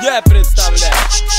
тебе представляю.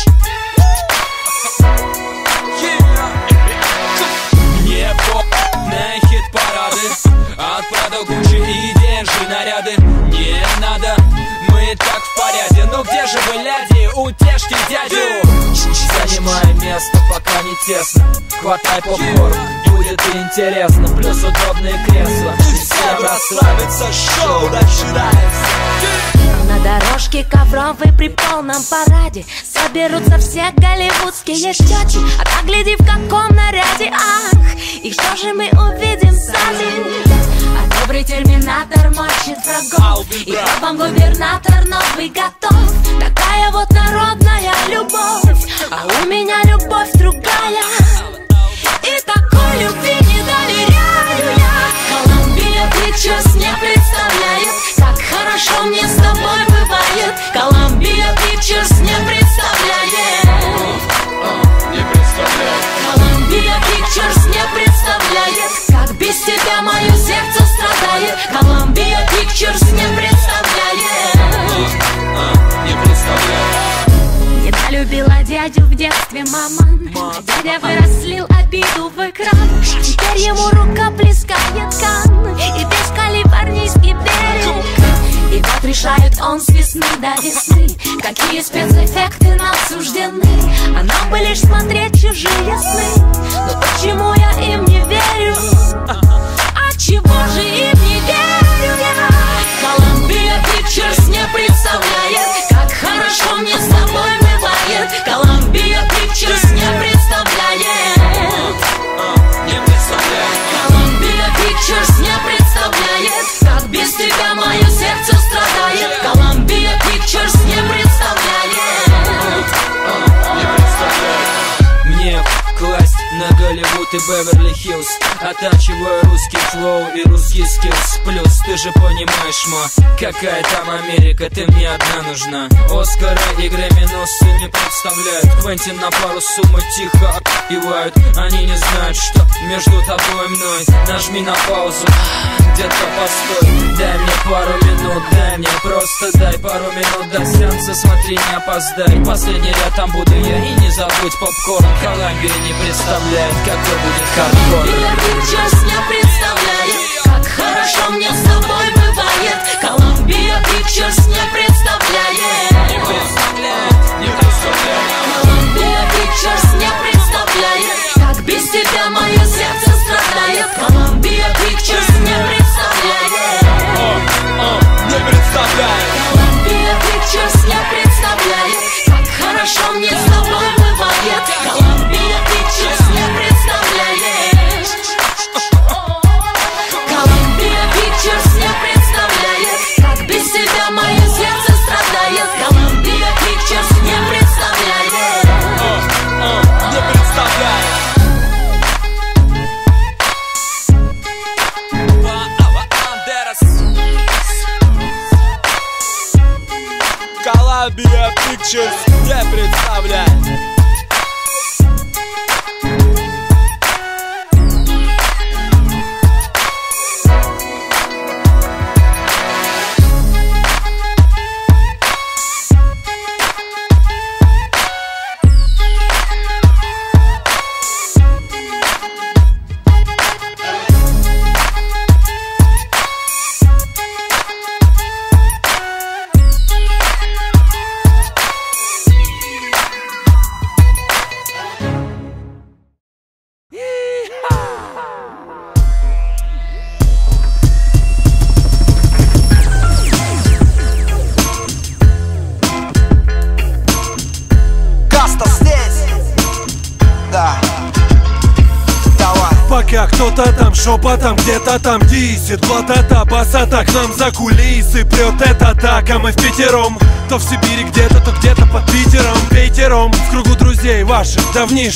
Мне поп на хит-парады, от Прада, Гуччи и деньги наряды. Не надо, мы так в порядке. Но где же вы, ляди, утешьте дядю. Занимай место, пока не тесно. Хватай попкорн, будет интересно. Плюс удобные кресла. И всем расслабиться, шоу начинается. На дорожке ковровой при полном параде соберутся все голливудские щеки. А так гляди, в каком наряде, ах. И что же мы увидим сзади? А добрый терминатор мочит врагов, и вам губернатор новый готов. Такая вот народная любовь, а у меня любовь другая. И такой любви не доверяю я. Columbia Pictures не представляет, как хорошо мне с тобой бывает. Columbia Pictures не представляет. Columbia Pictures не представляет, как без тебя мое сердце страдает. Columbia Pictures не представляет. Недолюбила дядю в детстве мама. Дядя вырос, слил обиду в экран. Теперь ему рука плескает кан. И весь калифорнийский берег. И вот решает он с весны до весны, какие спецэффекты нам суждены. А нам бы лишь смотреть чужие сны. Но почему я им не верю? А чего же им не верю я? Columbia Pictures не представляет, как хорошо мне с тобой бывает. Columbia Pictures не представляет. Columbia Pictures не представляет, как без тебя мое сердце страдает. Columbia Pictures не представляет. Мне класть на Голливуд и Беверли-Хиллз, оттачиваю русский флоу и русский скиллс. Плюс ты же понимаешь, ма, какая там Америка, ты мне одна нужна. Оскара и Грэмми-носы не представляют. Квентин на пару суммы тихо отпевают. Они не знают, что между тобой и мной. Нажми на паузу, где-то постой. Дай мне пару минут, дай мне просто дай пару минут до сеанса, смотри, не опоздай. Последний ряд, там буду я, и не забудь попкорн. Columbia не представляет, какой будет хардкор. Columbia Pictures не представляет, как хорошо мне с тобой бывает. Columbia Pictures не представляет. Columbia Pictures не представляет, как без тебя мое сердце страдает. Columbia Pictures не представляет. Не представляет. Columbia Pictures не представляет, как хорошо мне с тобой бывает. Columbia Pictures не представляет. Columbia Pictures не представляет, как без тебя мое сердце страдает. Columbia Pictures не представляет. Не представляет. Columbia Pictures не представляет. Пока кто-то там шепотом где-то там дисит, плата басата к нам за кулисы прет это так, а мы впятером. То в Сибири где-то, то где-то под Питером. Пейтером в кругу друзей ваших давнишних.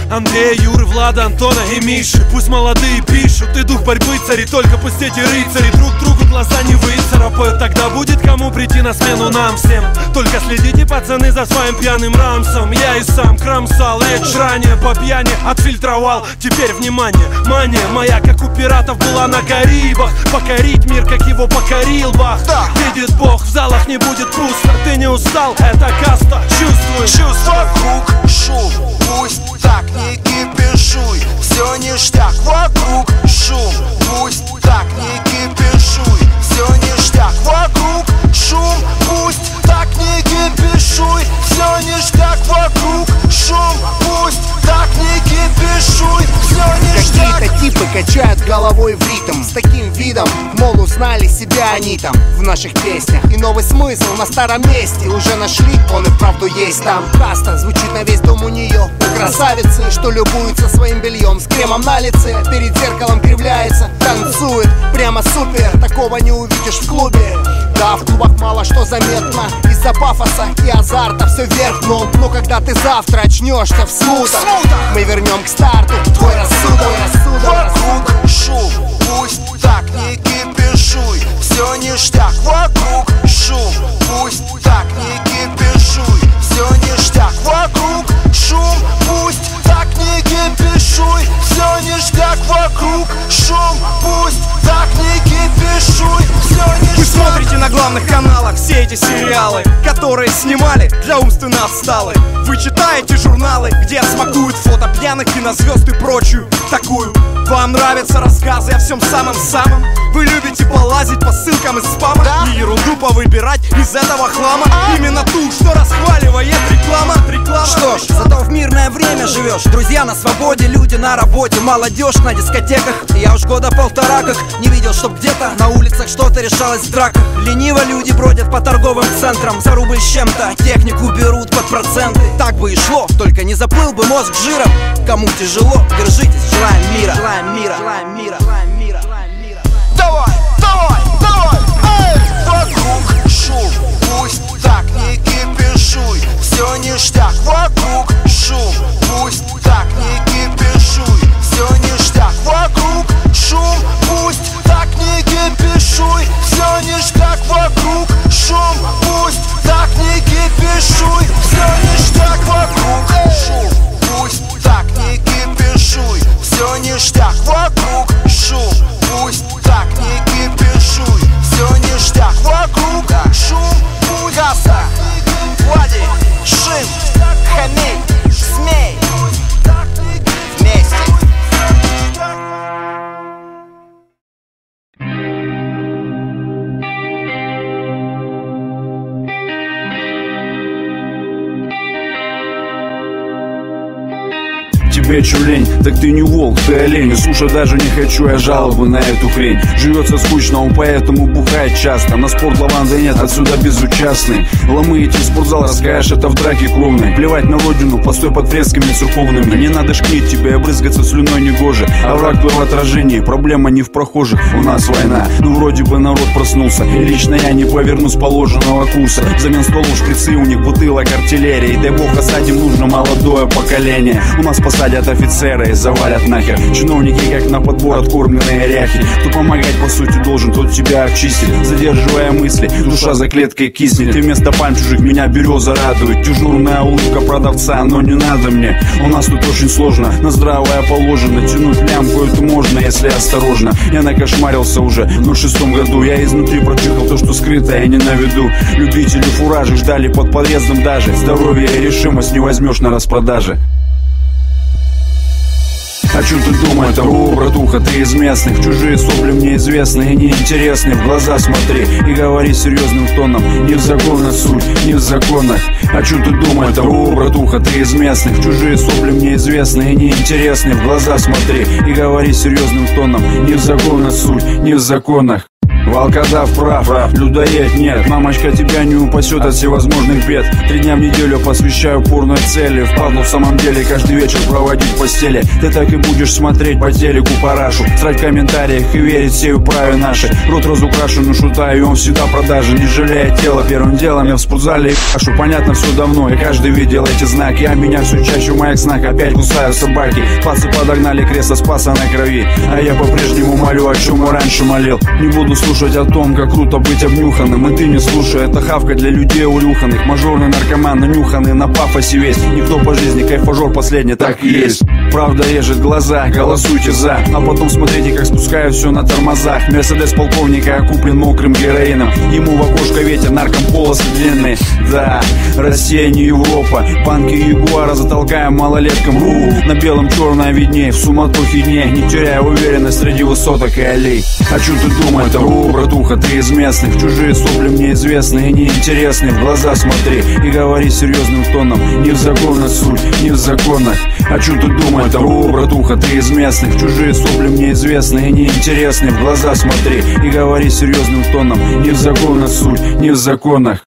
Андрея, Юры, Влада, Антона и Миши. Пусть молодые пишут, и дух борьбы царит. Только пусть эти рыцари друг другу глаза не выцарапают. Тогда будет кому прийти на смену нам всем. Только следите, пацаны, за своим пьяным рамсом. Я и сам кромсал речь ранее по пьяни, отфильтровал. Теперь внимание, мания моя, как у пиратов, была на Карибах. Покорить мир, как его покорил Бах. Видит Бог, в залах не будет пусто. Ты не устал, это каста, чувствуй. Вокруг шум, пусть так не кипишуй. Все ништяк, вокруг шум, пусть так не кипишуй. Все ништяк, вокруг шум, пусть так не кипишуй. Все ништяк, вокруг шум, пусть так не кипишуй. Все ништяк. Какие-то типы качают головой в ритм с таким видом, мол, узнали себя они там в наших песнях. И новый смысл на старом месте уже нашли, он и вправду есть там. Каста звучит на весь дом у нее. У красавицы, что любуется своим бельем с кремом на лице, перед зеркалом кривляется, танцует прямо супер. Такого не увидишь в клубе. Да, в клубах мало что заметно из-за пафоса и азарта все вверх дном. Но когда ты завтра очнешься в смутах, мы вернем к старту твой рассудок. Вокруг шум, пусть так не кипишуй. Все ништяк, вокруг шум, пусть так не кипишуй. Все ништяк, вокруг шум, пусть так не кипишуй. Все ништяк, вокруг шум, пусть так не кипишуй. Все ништяк. Вы смотрите на главных каналах все эти сериалы, которые снимали для умственно отсталых. Вы читаете журналы, где смакуют фото пьяных кинозвезд и прочую такую. Вам нравятся рассказы о всем самом-самом. Вы любите полазить по ссылкам из спама, и ерунду повыбирать из этого хлама. Именно ту, что расхваливает реклама. Что ж, зато в мирное время живешь. Друзья на свободе, люди на работе, молодежь на дискотеках. Я уж года полтора как не видел, чтоб где-то на улицах что-то решалось в драках. Лениво люди бродят по торговым центрам, за рубль с чем-то технику берут под проценты. Так бы и шло, только не заплыл бы мозг жиром. Кому тяжело, держитесь, желаем мира. Желаем мира, желаем мира, желаем мира, желаем мира. Давай, давай, давай, эй! Вокруг шум, пусть так не кипишуй. Все ништяк, вокруг шум, пусть так не кипишуй. Все ништяк, вокруг шум, пусть так не кипишуй. Все ништяк, вокруг шум, пусть так не кипишуй. Все ништяк, вокруг шум, пусть так не кипишуй. Все ништяк, вокруг шум, пусть так не кипишуй. Все ништяк, вокруг шум, пусть Каста, Влади, Шим, Хамей, Смей. Вместе. Тебе чё лень? Так ты не волк, ты олень. И слушай, даже не хочу я жалобы на эту хрень. Живется скучно, он поэтому бухает часто. На спорт лаванды нет, отсюда безучастный. Ломы идти в спортзал, расскажешь это в драке кровной. Плевать на родину, постой под фресками церковными. Не надо шкнить тебя и брызгаться слюной негоже. А враг твой в отражении, проблема не в прохожих. У нас война, ну вроде бы народ проснулся. И лично я не поверну с положенного курса. Взамен столов шприцы, у них бутылок артиллерии. Дай бог осадим, нужно молодое поколение. У нас посадят офицеры и завалят нахер. Чиновники как на подбор откормленные ряхи. Кто помогать по сути должен, тот тебя обчистит. Задерживая мысли, душа за клеткой киснет. Ты вместо пальм чужих меня береза радует. Дежурная улыбка продавца, но не надо мне. У нас тут очень сложно, на здравое положено. Тянуть лямку это можно, если осторожно. Я накошмарился уже, но в 6-м году я изнутри прочихал то, что скрыто, я не на виду. Любители фуражи ждали под подъездом даже. Здоровье и решимость не возьмешь на распродаже. О чем ты думаешь, о, братуха, ты из местных. Чужие сопли мне известны и неинтересны. В глаза смотри и говори серьезным тоном. Не в законах суть, не в законах. О чем ты думаешь, о, братуха, ты из местных. Чужие сопли мне известны и неинтересны. В глаза смотри и говори серьезным тоном. Не в законах суть, не в законах. волкодав прав, людоед нет. Мамочка тебя не упасет от всевозможных бед. 3 дня в неделю посвящаю порной цели. Впадлу в самом деле каждый вечер проводить в постели. Ты так и будешь смотреть по телеку парашу, срать в комментариях и верить всей управе нашей. Рот разукрашен у шута, и он всегда продажи. Не жалея тела, первым делом я в спортзале и кашу. Понятно все давно, и каждый видел эти знаки. А меня все чаще в моих снах опять кусают собаки. Пацы подогнали кресло спаса на крови, а я по-прежнему молю, о чем и раньше молил. Не буду слушать о том, как круто быть обнюханным. И ты не слушай, это хавка для людей урюханных. Мажорный наркоман, нанюханный на пафосе весь. Никто по жизни кайфажор последний, так и есть. Правда режет глаза, голосуйте за. А потом смотрите, как спускаю все на тормозах. Мерседес полковника окуплен мокрым героином. Ему в окошко ветер, нарком полосы длинные. Да, Россия не Европа. Банки Ягуара затолкаем малолеткам. На белом черное видней, в суматохе дней, не теряя уверенность среди высоток и аллей. А чё ты думаешь, там, братуха, ты из местных. Чужие сопли мне известны и неинтересны. В глаза смотри и говори серьезным тоном. Не в законах суть, не в законах. А чё ты думаешь, там, братуха, ты из местных. Чужие сопли мне известны и неинтересны. В глаза смотри и говори серьезным тоном. Не в законах суть, не в законах.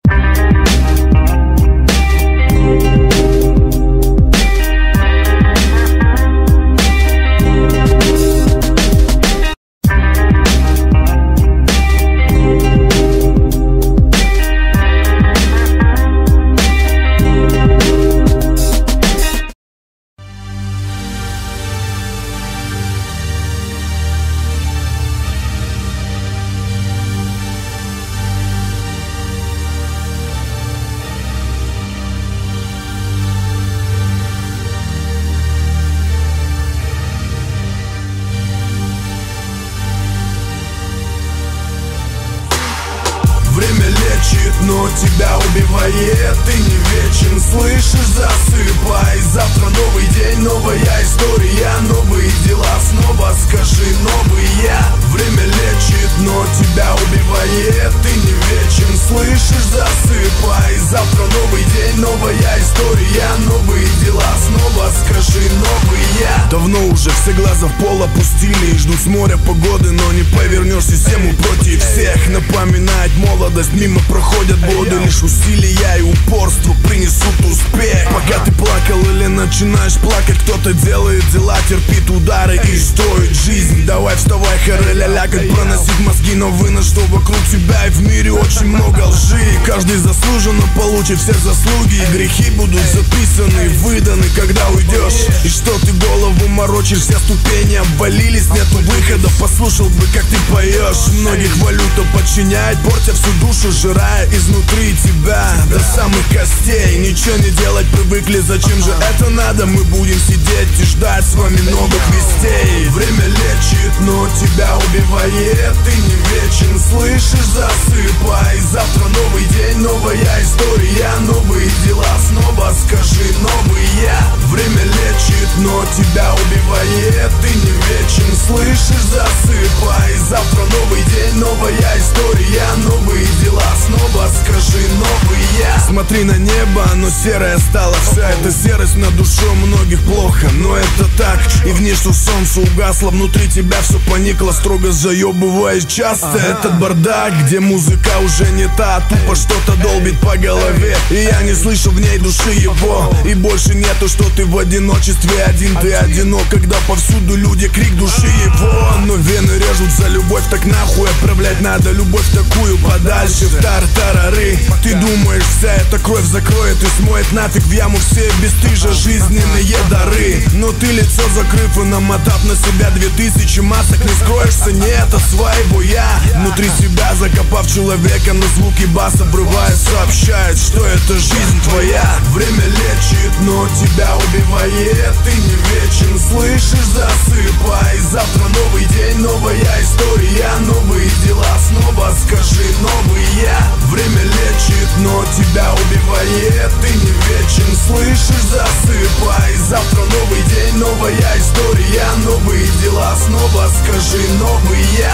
Но тебя убивает, ты не вечен, слышишь, засыпай. Завтра новый день, новая история, новые дела, снова скажи новые. Время лечит, но тебя убивает, ты не вечен, слышишь, засыпай. Завтра новый день, новая история, новые дела, снова скажи новые. Давно уже все глаза в пол опустили и ждут с моря погоды, но не повернешь систему против всех. Напоминает молодость, мимо проходят годы, лишь усилия и упорство принесут успех. Пока ты плакал или начинаешь плакать, кто-то делает дела, терпит удары и строит жизнь. Давай вставай, харе-ля-ля, как проносить мозги, но вынос, что вокруг тебя и в мире очень много лжи. Каждый заслуженно получит все заслуги, и грехи будут записаны, выданы, когда уйдешь. И что ты голову морочишь, все ступени обвалились, нету выхода, послушал бы, как ты поешь. Многих валюта подчиняет, портя всю душу, жирая изнутри тебя до самых костей. Ничего не делать привыкли, зачем же это надо? Мы будем сидеть и ждать с вами новых вестей. Время лечит, но тебя убивает, ты не вечен, слышишь, засыпай. Завтра новый день, новая история, новые дела, снова скажи новые. Время лечит, но тебя убивает, ты не вечен, слышишь, засыпай. Завтра новый день, новая история, новые дела, снова скажи новые. Смотри на небо, оно серое стало. Вся эта серость на душе у многих плохо, но это так. И в ней, что солнце угасло, внутри тебя все поникло, строго заебываясь часто. Этот бардак, где музыка уже не та, тупо что-то долбит по голове, и я не слышу в ней души его. И больше нету, что ты в одиночестве один. Ты одинок, когда повсюду люди, крик души его. Но вены режут за любовь, так нахуй отправлять надо любовь такую подальше в тартарары. Ты думаешь, вся эта кровь закроет и смоет нафиг в яму все бесстыжие жизненные дары. Но ты лицо закрыв и намотав на себя 2000 масок, не скроешься, нет от своего я. Внутри себя закопав человека, на звуки баса обрывая, сообщает, что это жизнь твоя. Время лечит, но тебя убивает, ты не вечен, слышишь, засыпай. Завтра новый день, новая история, новые дела, снова скажи новые. Время лечит, но тебя убивает, ты не вечен, слышишь, засыпай. Завтра новый день, новая история, новые дела, снова скажи новые.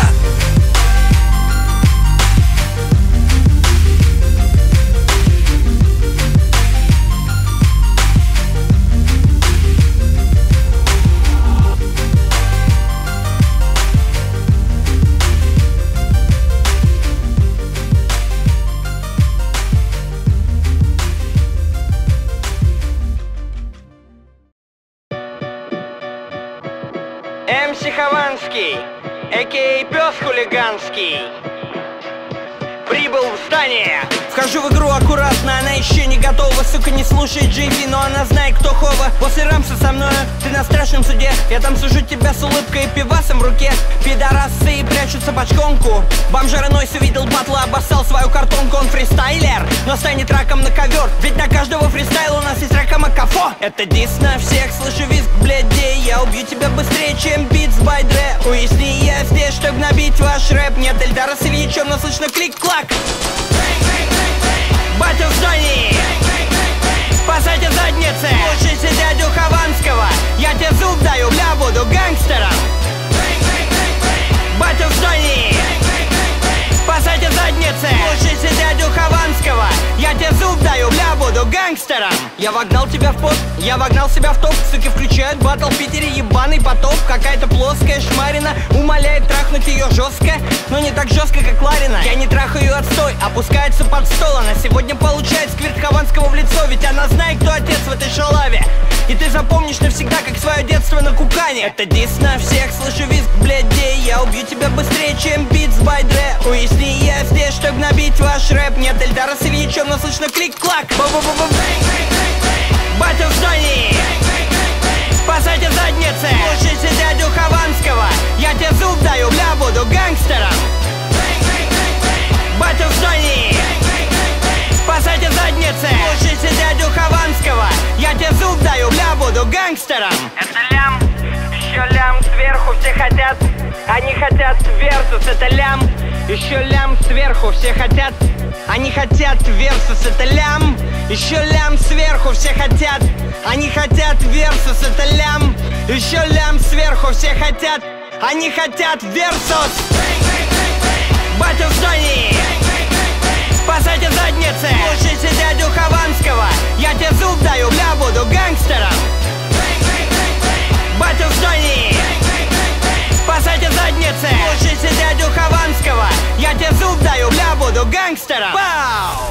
Вася Хованский, а.к.а. пес хулиганский, прибыл в здание. Вхожу в игру аккуратно, она еще не готова. Сука, не слушает JP, но она знает, кто Хова. После рамса со мной, ты на страшном суде. Я там сужу тебя с улыбкой и пивасом в руке. Пидорасы прячутся под шконку. Бомжара Нойс увидел батла, обоссал свою картонку. Он фристайлер, но станет раком на ковер. Ведь на каждого фристайла у нас есть ракомакафо. Это дис на всех, слышу визг, блядей. Я убью тебя быстрее, чем Beats by Dre. Уясни, я здесь, чтобы набить ваш рэп. Нет Эльдара с Ильичем, но слышно клик-клак. Батя в здании, спасайте задницы. Слушайте дядю Хованского, я тебе зуб даю, бля, буду гангстером. Батя в здании, спасайте задницы. Слушайте дядю Хованского, я тебе зуб даю, бля, буду гангстером. Я вогнал тебя в поп, я вогнал себя в топ. Суки включают батл в Питере, ебаный потоп. Какая-то плоская шмарина умоляет трахнуть ее жестко, но не так жестко, как Ларина. Я не трахаю ее отстой, опускается под стол. Она сегодня получает сквирт Хованского в лицо, ведь она знает, кто отец в этой шалаве. И ты запомнишь навсегда, как свое детство на кукане. Это дис на всех, слышу визг, блядей. Я убью тебя быстрее, чем Beats by Dre. Уясни, я здесь, чтобы набить ваш рэп. Нет Эльдара с Ильичем, но слышно клик-клак. Батя в здании, спасайте задницы. Слушайте дядю Хованского, я тебе зуб даю, бля, буду гангстером. Батя в здании, спасайте задницы. Слушайте дядю Хованского, я тебе зуб даю, бля, буду гангстером. Это лям, еще лям сверху, все хотят. Они хотят версус, это лям. Еще лям сверху, все хотят. Они хотят версус, это лям. Еще лям сверху, все хотят. Они хотят версус, это лям. Еще лям сверху, все хотят. Они хотят версус. Батя в здании, спасайте задницы. Слушайте дядю Хованского, я тебе зуб даю, бля, буду гангстером. Батя в здании, спасайте задницы. Слушайте дядю Хованского, я тебе зуб даю, бля, буду гангстером. Пау!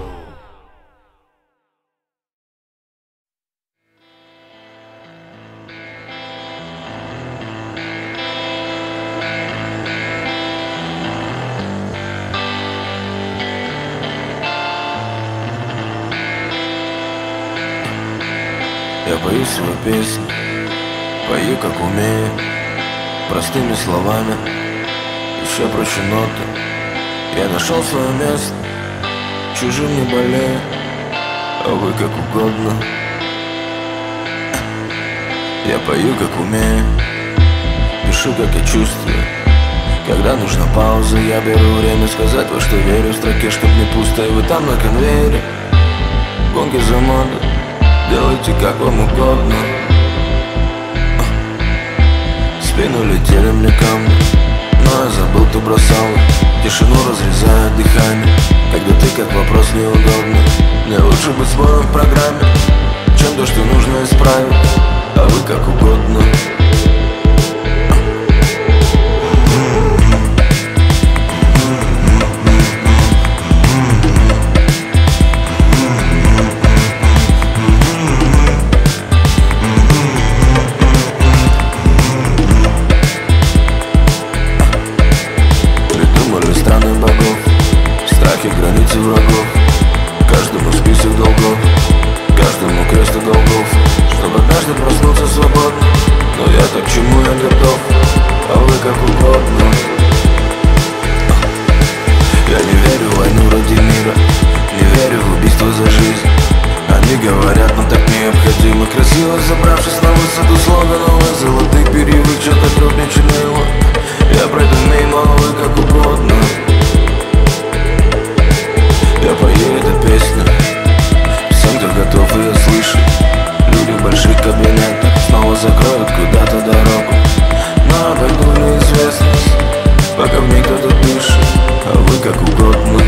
Я пою свою песню, пою как умею, простыми словами, еще проще ноты. Я нашел свое место, чужим не болею, а вы как угодно. Я пою как умею, пишу как я чувствую. Когда нужна пауза, я беру время сказать, во что верю. В строке, чтоб не пусто, и вы там на конвейере. Гонки за моду, делайте как вам угодно. В спину летели мне камни, но я забыл, ты бросал. Тишину разрезает дыхание, когда ты как вопрос неудобный. Мне лучше быть своим в программе, чем то, что нужно исправить, а вы как угодно. Границы врагов, каждому список долгов, каждому крест и долгов, чтобы однажды проснуться свободно. Но я так, к чему я готов, а вы как угодно. Я не верю в войну ради мира, не верю в убийство за жизнь. Они говорят, но так необходимо. Красиво забравшись на высоту слоганов и золотых перьевых, что-то вдруг не чинило. Я пройду мимо, а вы как угодно. Я пою эту песню всем, кто готов ее слышать. Люди в больших кабинетах снова закроют куда-то дорогу, но обойду неизвестность, пока в ней кто-то дышит, а вы как угодно.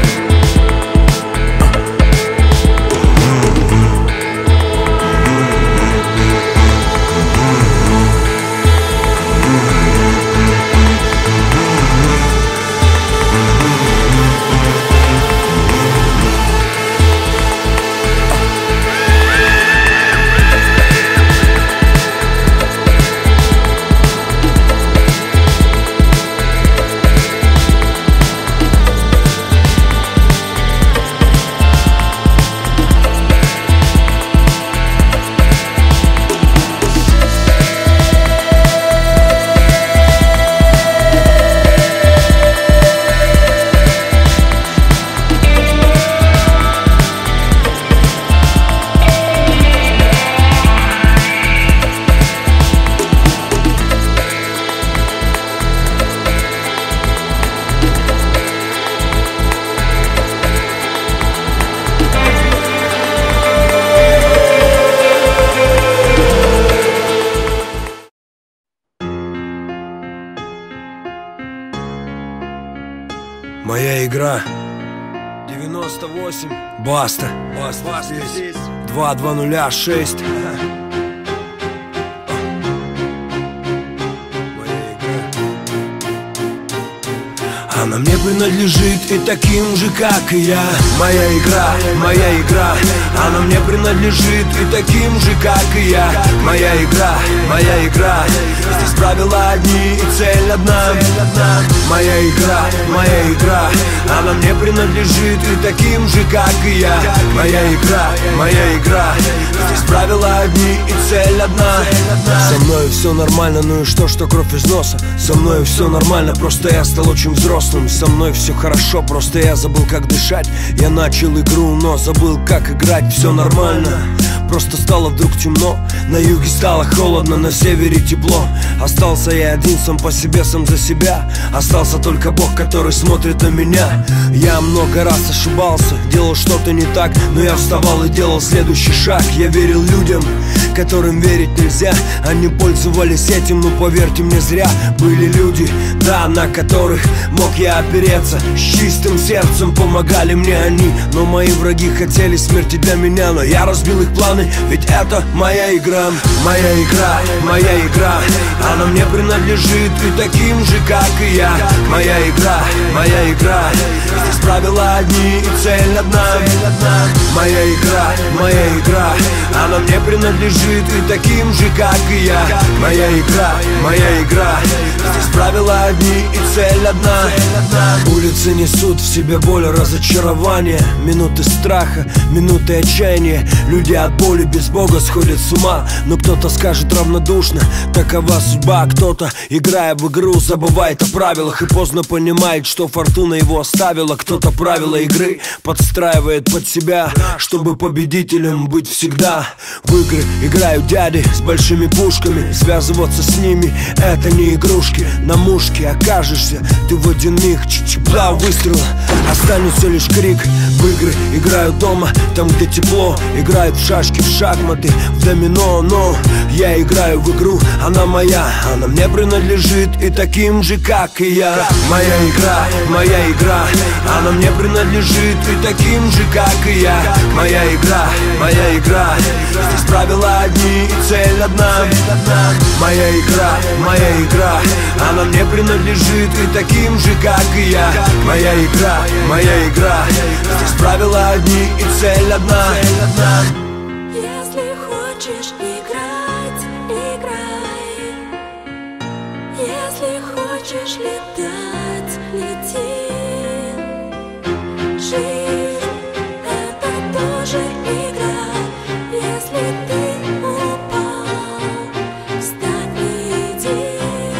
игра. 98. Баста. Баста здесь. 2206. Она мне принадлежит и таким же, как и я. Моя игра, моя игра. Она мне принадлежит и таким же, как и я. Моя игра, моя игра. Здесь правила одни и цель одна. Моя игра, моя игра. Она мне принадлежит и таким же, как и я. Моя игра, моя игра. Здесь правила одни и цель одна. Со мной все нормально, ну и что кровь из носа. Со мной все нормально, просто я стал очень взрослым. Со мной все хорошо, просто я забыл, как дышать. Я начал игру, но забыл, как играть. Все нормально, просто стало вдруг темно. На юге стало холодно, на севере тепло. Остался я один, сам по себе, сам за себя. Остался только Бог, который смотрит на меня. Я много раз ошибался, делал что-то не так, но я вставал и делал следующий шаг. Я верил людям, которым верить нельзя. Они пользовались этим, но поверьте мне, зря. Были люди, да, на которых мог я опереться. С чистым сердцем помогали мне они. Но мои враги хотели смерти для меня. Но я разбил их планы, ведь это моя игра. Моя игра, моя игра. Она мне принадлежит и таким же, как и я. Моя игра, моя игра. Здесь правила одни и цель одна. Моя игра, моя игра. Она мне принадлежит и таким же, как и я. Моя игра, моя игра. Здесь правила одни и цель одна. Улицы несут в себе боль, разочарование. Минуты страха, минуты отчаяния. Люди от боли без Бога сходят с ума. Но кто-то скажет равнодушно, такова судьба. Кто-то, играя в игру, забывает о правилах и поздно понимает, что фортуна его оставила. Кто-то правила игры подстраивает под себя, чтобы победителем быть всегда. В игры играют дяди с большими пушками. Связываться с ними — это не игрушки. На мушке окажешься ты в один миг. Чик-чик-бла, выстрела, останется лишь крик. В игры играют дома, там где тепло. Играют в шашки, в шахматы, в домино. Но я играю в игру, она моя. Она мне принадлежит и таким же, как и я. Моя игра, моя игра. Она мне принадлежит и таким же, как и я. Моя игра, моя игра. Здесь правила одни и цель одна. Моя игра, моя игра. Она мне принадлежит и таким же, как и я. Моя игра, моя игра. Здесь правила одни и цель одна. Если хочешь играть, играй. Если хочешь летать, лети. Жизнь — это тоже игра. Если ты упал, встань и иди.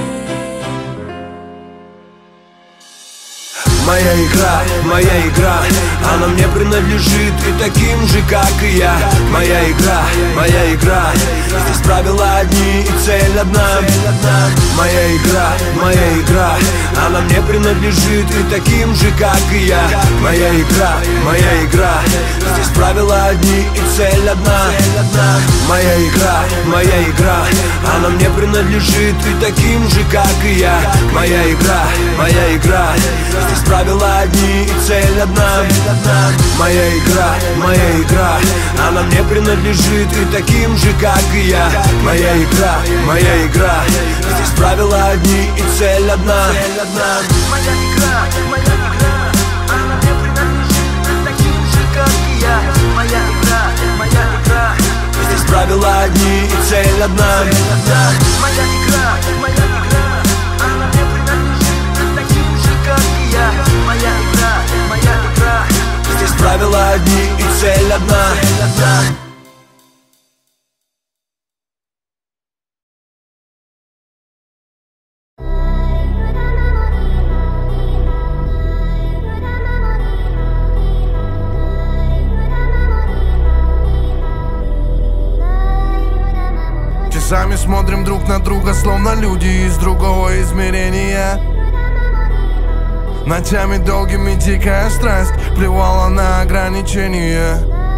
Моя игра, моя игра. Она мне принадлежит и таким же, как и я. Моя игра, моя игра. Здесь правила одни и цель одна. Моя игра, моя игра. Она мне принадлежит и таким же, как и я. Моя игра, моя игра. Здесь правила одни и цель одна. Моя игра, моя игра. Она мне принадлежит и таким же, как и я. Моя игра, моя игра. Здесь правила одни и цель одна. Моя игра, моя игра. Она мне принадлежит и таким же, как и я. Моя игра, моя игра. Здесь правила одни и цель одна. Моя игра, моя игра. Она мне принадлежит и таким же, как и я. Моя игра, моя игра. Здесь правила одни и цель одна. Моя игра, моя игра. Она мне принадлежит и таким же, как и я. Моя игра, моя игра. Здесь правила одни и цель одна. Часами смотрим друг на друга, словно люди из другого измерения. Ночами долгими дикая страсть плевала на ограничения.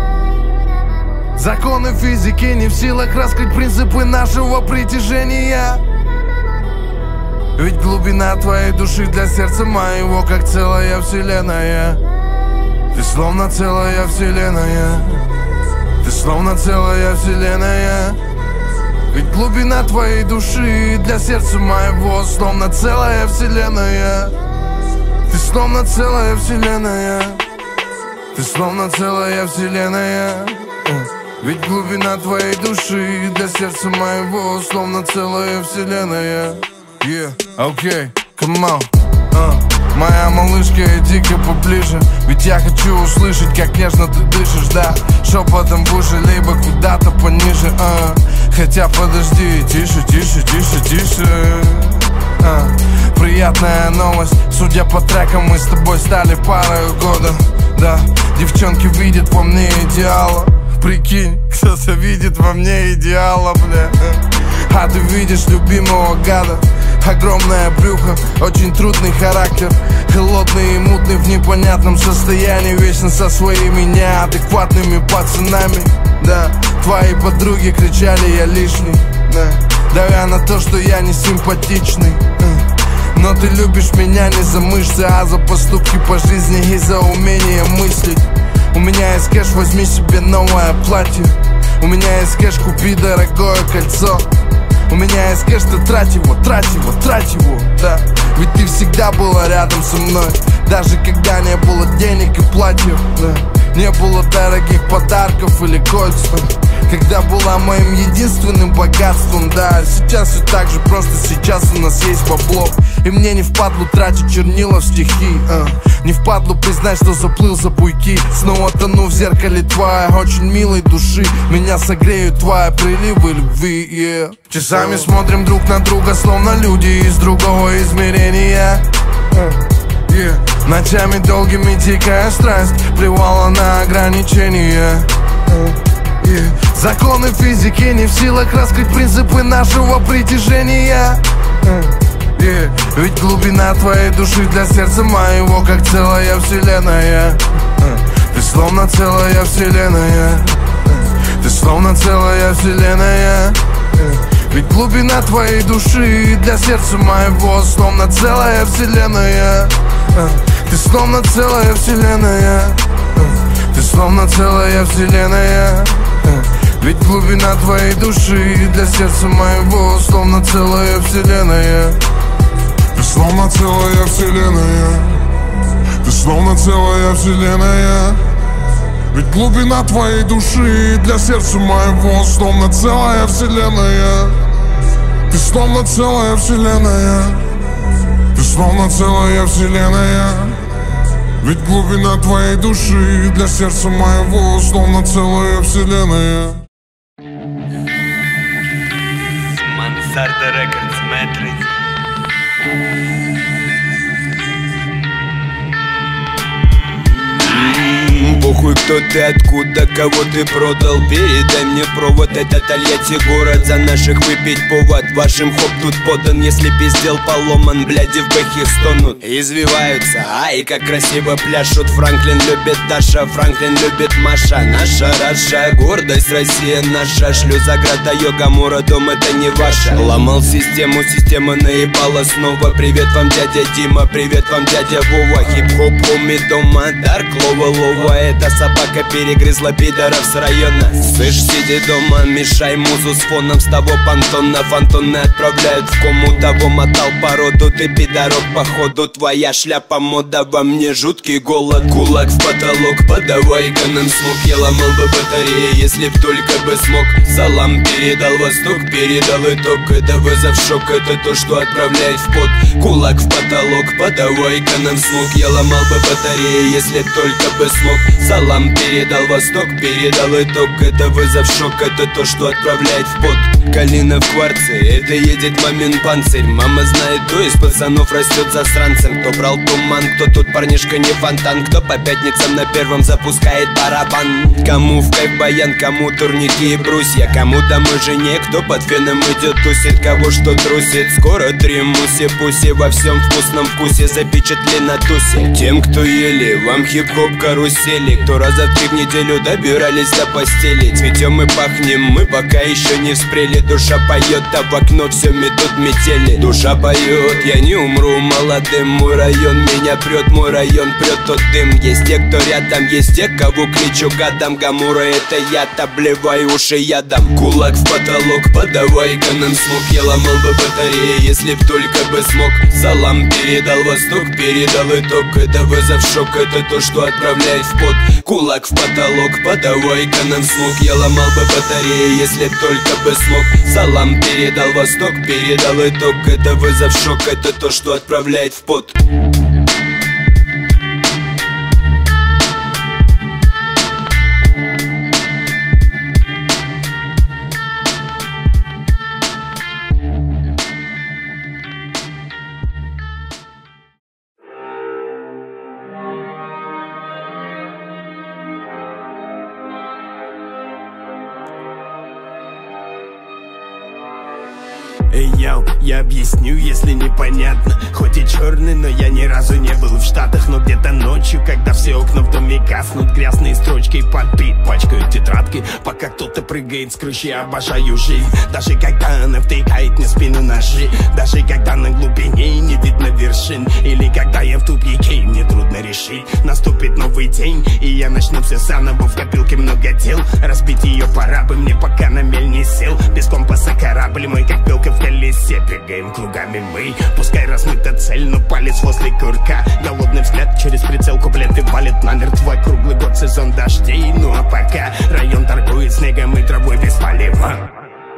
Законы физики не в силах раскрыть принципы нашего притяжения. Ведь глубина твоей души для сердца моего как целая вселенная. Ты словно целая вселенная. Ты словно целая вселенная. Ведь глубина твоей души для сердца моего словно целая вселенная. Ты словно целая вселенная. Ты словно целая вселенная. Ведь глубина твоей души для сердца моего словно целая вселенная. Yeah, окей, come on. Моя малышка, иди-ка поближе. Ведь я хочу услышать, как нежно ты дышишь, да. Шепотом в уши, либо куда-то пониже. Хотя подожди, тише, тише, тише, тише. Приятная новость. Судя по трекам, мы с тобой стали парой года. Да, девчонки видят во мне идеала. Прикинь, кто-то видит во мне идеала, бля. А ты видишь любимого гада. Огромное брюхо, очень трудный характер. Холодный и мутный в непонятном состоянии. Вечно со своими неадекватными пацанами. Да, твои подруги кричали, я лишний. Да, давя на то, что я не симпатичный. Но ты любишь меня не за мышцы, а за поступки по жизни и за умение мыслить. У меня есть кэш, возьми себе новое платье. У меня есть кэш, купи дорогое кольцо. У меня есть кэш, ты трать его, трать его, трать его, да. Ведь ты всегда была рядом со мной. Даже когда не было денег и платьев, да. Не было дорогих подарков или кольца. Когда была моим единственным богатством, да. Сейчас все так же, просто сейчас у нас есть бабло. И мне не впадлу тратить чернила в стихи, не впадлу признать, что заплыл за буйки. Снова тону в зеркале твоей очень милой души. Меня согреют твои приливы любви, yeah. Часами смотрим друг на друга, словно люди из другого измерения, yeah. Ночами долгими дикая страсть плевала на ограничения, yeah. Законы физики не в силах раскрыть принципы нашего притяжения, yeah. Ведь глубина твоей души для сердца моего как целая вселенная. Ты словно целая вселенная. Ты словно целая вселенная. Ведь глубина твоей души для сердца моего словно целая вселенная. Ты словно целая вселенная. Ты словно целая вселенная. Ведь глубина твоей души для сердца моего словно целая вселенная. Ты словно целая вселенная. Ты словно целая вселенная. Ведь глубина твоей души для сердца моего словно целая вселенная. Ты словно целая вселенная. Ты словно целая вселенная. Ведь глубина твоей души для сердца моего словно целая вселенная. Мансарда Рекордс, Мэтрис. Похуй, кто ты, откуда, кого ты продал. Передай мне провод, это Тольятти город. За наших выпить повод, вашим хоп тут подан. Если пиздел поломан, бляди в бэхе стонут. Извиваются, ай, как красиво пляшут. Франклин любит Даша, Франклин любит Маша. Наша Раша, гордость Россия наша. Шлюзаграда, йога, Мура, дом, это не ваша. Ломал систему, система наебала снова. Привет вам, дядя Дима, привет вам, дядя Вова. Хип-хоп, хоми, дома, дарк, лова. Эта собака перегрызла пидоров с района. Слышь, сиди дома, мешай музу с фоном. С того понтона фантоны отправляют в кому. Того мотал породу, ты пидорок походу. Твоя шляпа мода, во мне жуткий голод. Кулак в потолок, подавай ганам слуг. Я ломал бы батареи, если б только бы смог. Салам передал восток, передал итог. Это вызов, шок, это то, что отправляет в пот. Кулак в потолок, подавай ганам слуг. Я ломал бы батареи, если б только бы смог. Салам передал восток, передал итог. Это вызов, шок, это то, что отправляет в пот. Калина в кварце, это едет мамин панцирь. Мама знает, кто из пацанов растет засранцем. Кто брал туман, кто тут парнишка не фонтан. Кто по пятницам на первом запускает барабан. Кому в кайф баян, кому турники и брусья. Кому домой жене, кто под феном идет тусит. Кого что трусит, скоро 3 муси-пуси. Во всем вкусном вкусе запечатли на тусе. Тем, кто ели, вам хип-хоп карусели. Кто раза в 3 в неделю добирались до постели. Цветем и пахнем, мы пока еще не вспрели. недели. Душа поет, а в окно все метут метели. Душа поет, я не умру молодым. Мой район меня прет, мой район прет тот дым. Есть те, кто рядом, есть те, кого кричу гадом. Гамура это я, обливаю уши ядом. Кулак в потолок, подавай-ка нам слуг. Я ломал бы батареи, если б только бы смог. Салам передал восток, передал итог. Это вызов, шок, это то, что отправляет в пот. Кулак в потолок, подавай-ка нам слуг. Я ломал бы батареи, если б только бы смог. Салам передал восток, передал итог. Это вызов, шок, это то, что отправляет в пот. Эй, яу, я объясню, если непонятно. Хоть и черный, но я ни разу не был в Штатах. Но где-то ночью, когда все окна в доме гаснут, грязные строчки под бит пачкают тетрадки. Пока кто-то прыгает с крыши, я обожаю жизнь. Даже когда она втыкает мне в спину ножи. Даже когда на глубине не видно вершин. Или когда я в тупике, и мне трудно решить. Наступит новый день, и я начну все заново. В копилке много дел, разбить ее пора бы мне, пока на мель не сел. Без компаса корабль мой, как белка в колесе. Бегаем кругами мы, пускай размыта цель, но палец возле курка. Голодный взгляд через прицел, куплеты валит намертво. Круглый год сезон дождей, ну а пока район торгует снегом и травой без полива.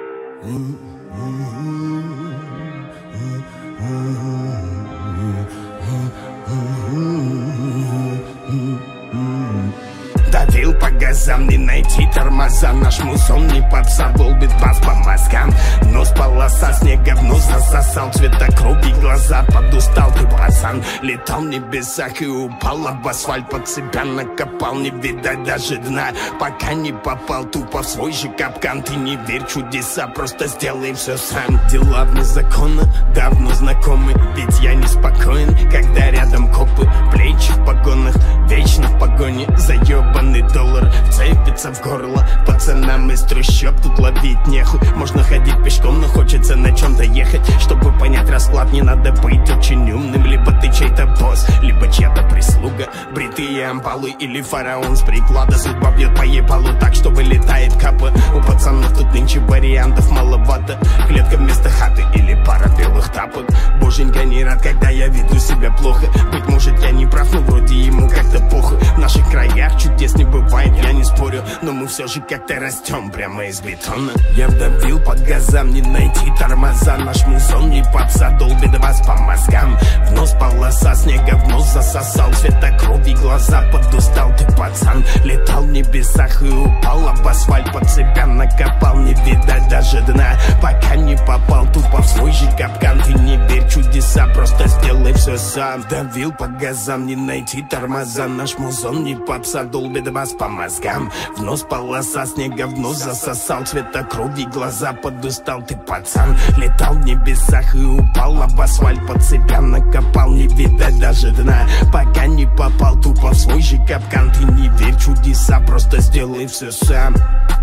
Давил по газам, не найти тормоза. Наш мусон не попса, долбит бас по мозгам. Нос полоса, снега в нос засосал. Цветокруги глаза, подустал ты, пацан. Летал в небесах и упал об асфальт. Под себя накопал, не видать даже дна. Пока не попал тупо в свой же капкан. Ты не верь в чудеса, просто сделай все сам. Дела вне закона, давно знакомы. Ведь я неспокоен, когда рядом копы. Плечи в погонах, вечно в погоне. Заебанный доллар вцепится в горло. Пацанам из трущоб тут ловить нехуй. Можно ходить пешком, но хочется на чем-то ехать. Чтобы понять расклад, не надо быть очень умным. Либо ты чей-то босс, либо чья-то прислуга. Бритые амбалы или фараон с приклада. Судьба бьет по ебалу так, что вылетает капа. У пацанов тут нынче вариантов маловато. Клетка вместо хаты или пара белых тапок. Боженька не рад, когда я веду себя плохо. Быть может я не прав, но вроде ему как-то похуй. В наших краях чудес не бывает, я не спорю. Но мы все же как-то растем прямо из бетона. Я вдавил по газам, не найти тормоза. Наш музон не попса, долбит вас по мозгам. В нос полоса, снега в нос засосал. Цветокруги глаза, подустал ты, пацан. Летал в небесах и упал об асфальт. Под себя накопал, не видать даже дна. Пока не попал тупо в свой же капкан. Ты не верь в чудеса, просто сделай все сам. Давил по газам, не найти тормоза. Наш музон не попса, долбит вас по мозгам. В нос полоса, снега в нос засосал. Цветокруги глаза, подустал ты, пацан. Летал в небесах и упал об асфальт. Под себя накопал, не видать даже дна. Пока не попал тупо в свой же капкан. Ты не верь в чудеса, просто сделай все сам.